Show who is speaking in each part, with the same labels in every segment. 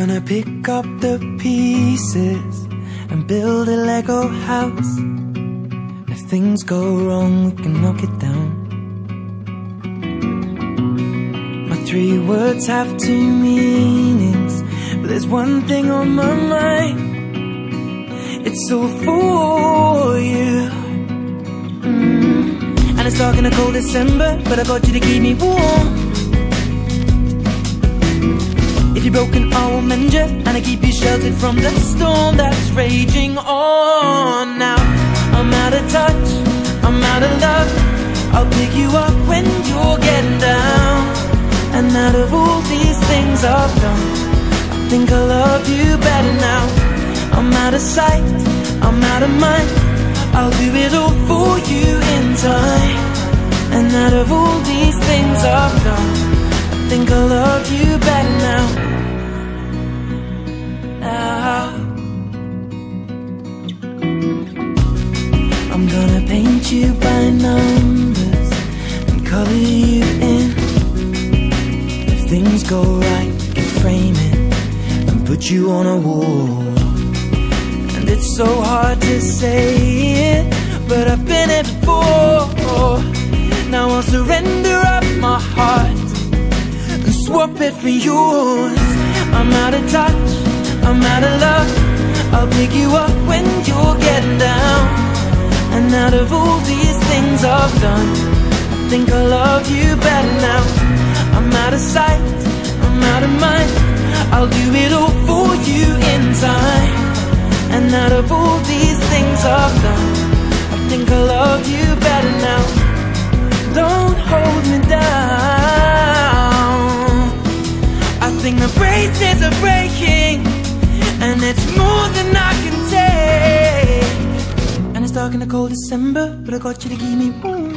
Speaker 1: gonna pick up the pieces and build a Lego house. If things go wrong, we can knock it down. My 3 words have 2 meanings, but there's one thing on my mind. It's all for you. And it's dark in a cold December, but I got you to keep me warm. If you're broken, I will mend you, and I keep you sheltered from the storm that's raging on. Now I'm out of touch, I'm out of love. I'll pick you up when you're getting down. And out of all these things I've done, I think I love you better now. I'm out of sight, I'm out of mind. I'll do it all for you in time. And out of all these things I've done, I think I love you better now. I'm gonna paint you by numbers and color you in. If things go right, we can frame it and put you on a wall. And it's so hard to say it, but I've been it before. Now I'll surrender up my heart and swap it for yours. I'm out of touch, I'm out of love. I'll pick you up when you're getting down. And out of all these things I've done, I think I love you better now. I'm out of sight, I'm out of mind. I'll do it all for you in time. And out of all these things I've done, I think I love you better now. Don't hold me down. I think the braces are breaking, and it's more than I can take. And it's dark in a cold December, but I got you to keep me warm.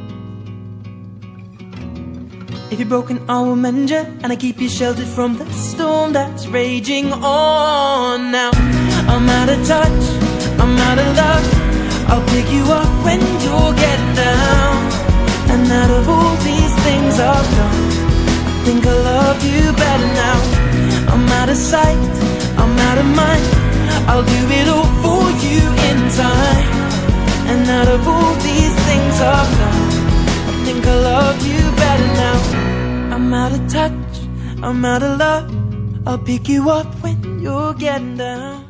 Speaker 1: If you're broken, I will mend you, and I keep you sheltered from the storm that's raging on. Now I'm out of touch, I'm out of love. I'll pick you up when you're getting down. And out of all these things I've done, I think I love you better now. I'm out of sight, I'm out of mind. I'll do it all for you in time. And out of all these things I've done, I think I love you better now. I'm out of touch, I'm out of love. I'll pick you up when you're getting down.